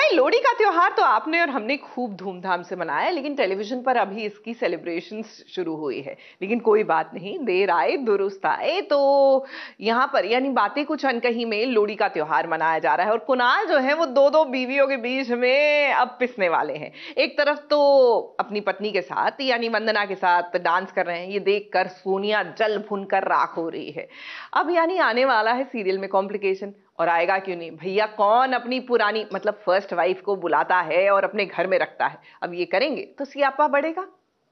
भाई लोहड़ी का त्योहार तो आपने और हमने खूब धूमधाम से मनाया, लेकिन टेलीविजन पर अभी इसकी सेलिब्रेशंस शुरू हुई है। लेकिन कोई बात नहीं, देर आए दुरुस्त आए। तो यहाँ पर यानी बातें कुछ अनकही में लोहड़ी का त्योहार मनाया जा रहा है और कुणाल जो है वो दो दो बीवियों के बीच में अब पिसने वाले हैं। एक तरफ तो अपनी पत्नी के साथ यानी वंदना के साथ डांस कर रहे हैं, ये देखकर सोनिया जल भुन कर राख हो रही है। अब यानी आने वाला है सीरियल में कॉम्प्लिकेशन, और आएगा क्यों नहीं भैया। कौन अपनी पुरानी मतलब फर्स्ट वाइफ को बुलाता है और अपने घर में रखता है। अब ये करेंगे तो सियापा बढ़ेगा।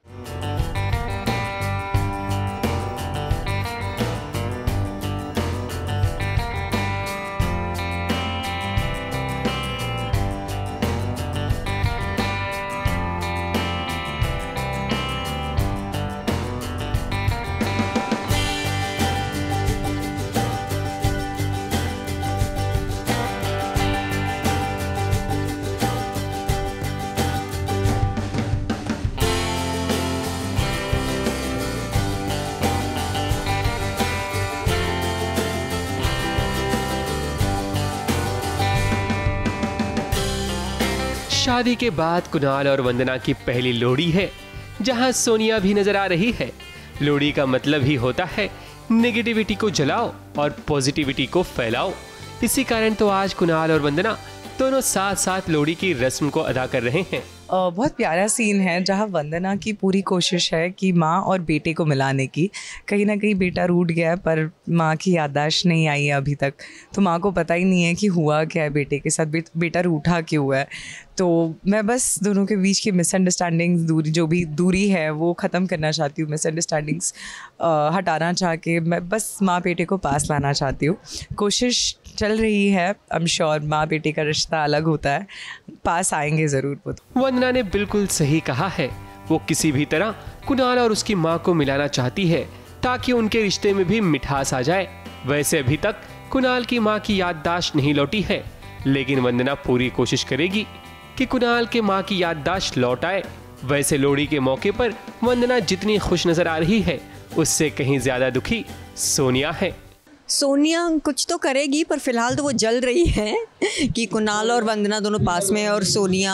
शादी के बाद कुणाल और वंदना की पहली लोहड़ी है, जहां सोनिया भी नजर आ रही है। लोहड़ी का मतलब ही होता है नेगेटिविटी को जलाओ और पॉजिटिविटी को फैलाओ। इसी कारण तो आज कुणाल और वंदना दोनों साथ साथ लोहड़ी की रस्म को अदा कर रहे हैं। बहुत प्यारा सीन है जहाँ वंदना की पूरी कोशिश है कि माँ और बेटे को मिलाने की। कहीं ना कहीं बेटा रूठ गया है पर माँ की याददाश्त नहीं आई है अभी तक, तो माँ को पता ही नहीं है कि हुआ क्या है बेटे के साथ, बेटा रूठा क्यों हुआ है। तो मैं बस दोनों के बीच की मिसअंडरस्टैंडिंग्स, दूरी जो भी दूरी है वो ख़त्म करना चाहती हूँ। मिसअंडरस्टैंडिंग्स हटाना चाह के मैं बस माँ बेटे को पास लाना चाहती हूँ। कोशिश चल रही है। आई एम श्योर माँ बेटे का रिश्ता अलग होता है, पास आएंगे ज़रूर वो। वंदना ने बिल्कुल सही कहा है। वो किसी भी तरह कुणाल और उसकी माँ को मिलाना चाहती है ताकि उनके रिश्ते में भी मिठास आ जाए। वैसे अभी तक कुणाल की माँ की याददाश्त नहीं लौटी है, लेकिन वंदना पूरी कोशिश करेगी कि कुणाल के माँ की याददाश्त लौट आए। वैसे लोहड़ी के मौके पर वंदना जितनी खुश नजर आ रही है, उससे कहीं ज्यादा दुखी सोनिया है। सोनिया कुछ तो करेगी पर फिलहाल तो वो जल रही है कि कुणाल और वंदना दोनों पास में, और सोनिया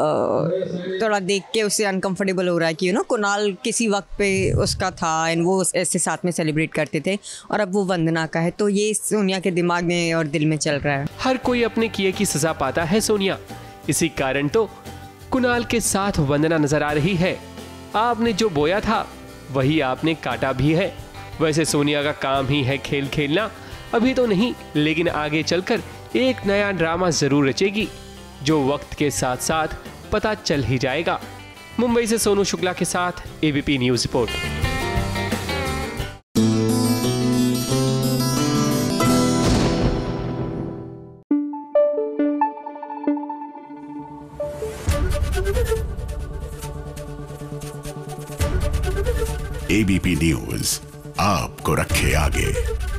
थोड़ा देख के उससे अनकंफर्टेबल हो रहा है कि कुणाल किसी वक्त पे उसका था एंड वो ऐसे साथ में सेलिब्रेट करते थे और अब वो वंदना का है। तो ये सोनिया के दिमाग में और दिल में चल रहा है। हर कोई अपने किए की सजा पाता है सोनिया। इसी कारण तो कुणाल के साथ वंदना नजर आ रही है। आपने जो बोया था वही आपने काटा भी है। वैसे सोनिया का काम ही है खेल खेलना, अभी तो नहीं लेकिन आगे चलकर एक नया ड्रामा जरूर रचेगी, जो वक्त के साथ साथ पता चल ही जाएगा। मुंबई से सोनू शुक्ला के साथ ABP news report. ABP news आपको रखे आगे।